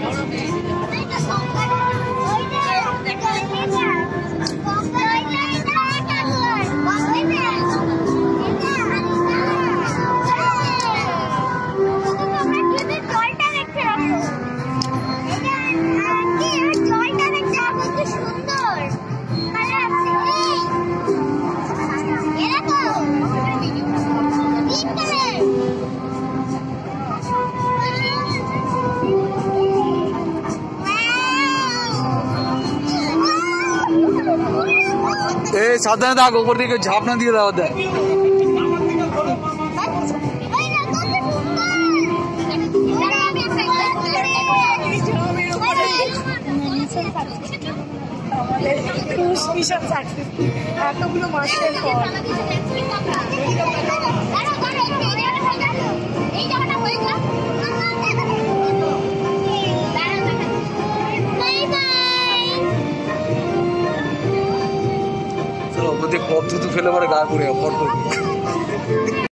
সাবধানে থাক, ওপর দিকে ঝাপনা দিয়ে দেওয়া দেয়। এতগুলো মাসের পর ওপর দিয়ে কপ থুতু ফেলে পরে গা করে